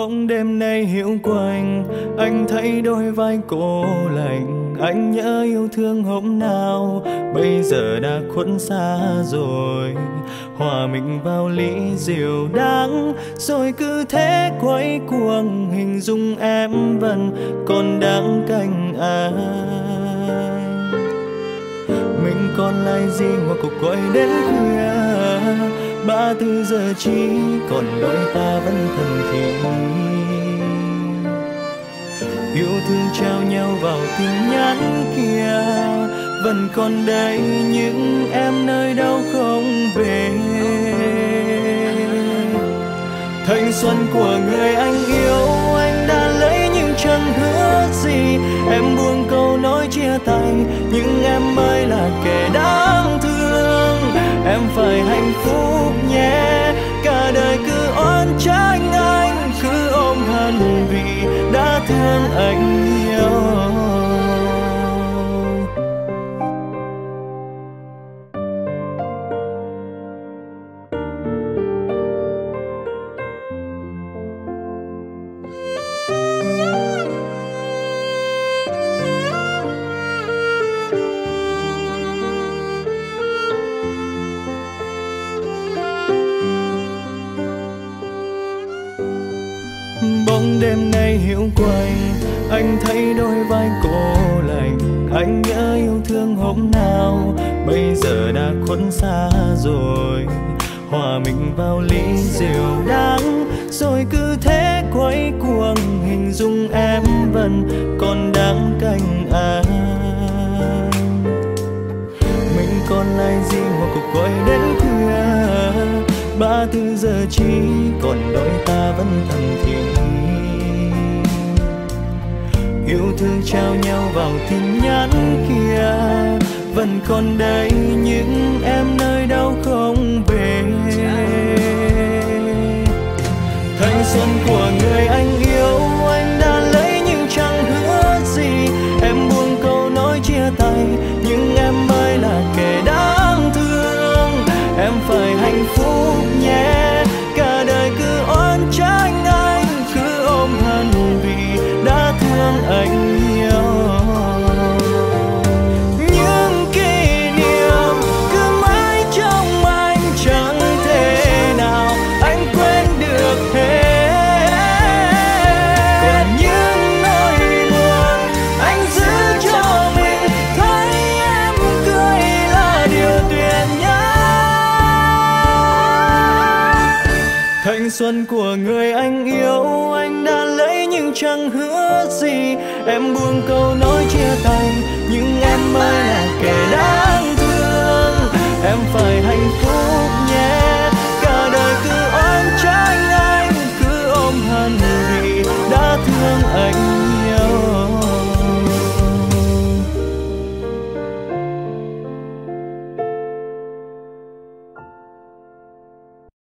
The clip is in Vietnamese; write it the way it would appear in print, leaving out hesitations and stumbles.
Bỗng đêm nay hiu quạnh, anh thấy đôi vai cô lạnh. Anh nhớ yêu thương hôm nào, bây giờ đã khuất xa rồi. Hòa mình vào ly rượu đắng, rồi cứ thế quay cuồng. Hình dung em vẫn còn đang cạnh anh. Mình còn lại gì ngoài cuộc gọi đến khuya, 3-4 giờ chỉ còn đôi ta vẫn thầm thì. Yêu thương trao nhau vào tin nhắn kia, vẫn còn đây những em nơi đâu không về. Thanh xuân của người anh yêu, anh đã lấy nhưng chẳng hứa gì. Em buông câu nói chia tay, nhưng em mới là kẻ đáng thương. Em phải hạnh phúc nhé, cả đời cứ oán trách anh, cứ ôm hận vì đã thương anh nhiều. Bóng đêm nay hiu quạnh, anh thấy đôi vai cô lạnh. Anh nhớ yêu thương hôm nào, bây giờ đã khuất xa rồi. Hòa mình vào ly rượu đắng, rồi cứ thế quay cuồng. Hình dung em vẫn còn đang cạnh anh. Mình còn lại gì ngoài cuộc gọi đến khuya, 3-4 giờ chỉ còn đôi ta vẫn thầm thì. Yêu thương trao nhau vào tin nhắn kia, vẫn còn đây những em nơi đâu không về. Thanh xuân của người anh yêu, anh đã lấy nhưng chẳng hứa gì. Em buông câu nói chia tay, nhưng em mới là kẻ đáng thương. Em phải hạnh phúc nhé, cả đời cứ oán trách anh, cứ ôm hận vì đã thương anh nhiều. Những kỷ niệm cứ mãi trong anh, chẳng thể nào anh quên được hết. Còn những nỗi buồn anh giữ cho mình, thấy em cười là điều tuyệt nhất. Thanh xuân của người anh yêu, anh đã lấy nhưng chẳng hứa gì. Em buông câu nói chia tay, nhưng em mới là kẻ đã